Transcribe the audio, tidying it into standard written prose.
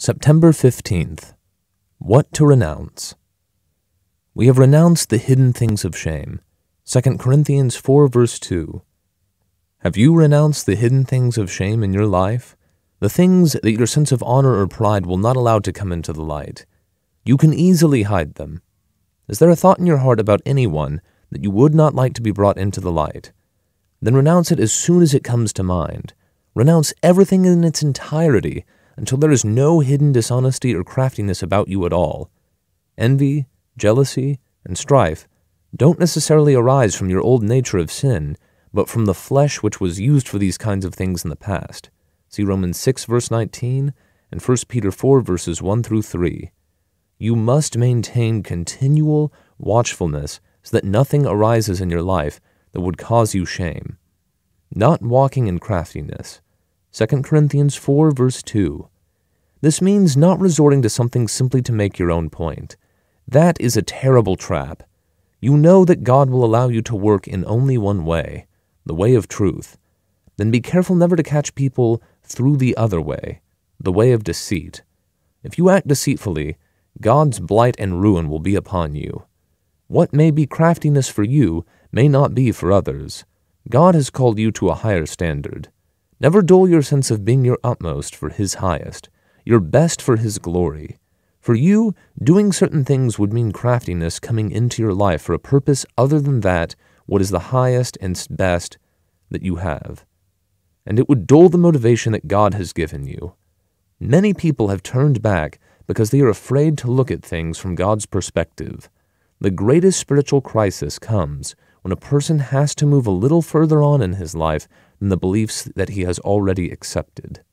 September 15th. What to renounce? We have renounced the hidden things of shame. 2 Corinthians 4 verse 2. Have you renounced the hidden things of shame in your life? The things that your sense of honor or pride will not allow to come into the light. You can easily hide them. Is there a thought in your heart about anyone that you would not like to be brought into the light? Then renounce it as soon as it comes to mind. Renounce everything in its entirety until there is no hidden dishonesty or craftiness about you at all. Envy, jealousy, and strife don't necessarily arise from your old nature of sin, but from the flesh which was used for these kinds of things in the past. See Romans 6 verse 19 and 1 Peter 4 verses 1 through 3. You must maintain continual watchfulness so that nothing arises in your life that would cause you shame. Not walking in craftiness. 2 Corinthians 4 verse 2. This means not resorting to something simply to make your own point. That is a terrible trap. You know that God will allow you to work in only one way, the way of truth. Then be careful never to catch people through the other way, the way of deceit. If you act deceitfully, God's blight and ruin will be upon you. What may be craftiness for you may not be for others. God has called you to a higher standard. Never dull your sense of being your utmost for His highest, your best for His glory. For you, doing certain things would mean craftiness coming into your life for a purpose other than that what is the highest and best that you have. And it would dull the motivation that God has given you. Many people have turned back because they are afraid to look at things from God's perspective. The greatest spiritual crisis comes when a person has to move a little further on in his life than the beliefs that he has already accepted.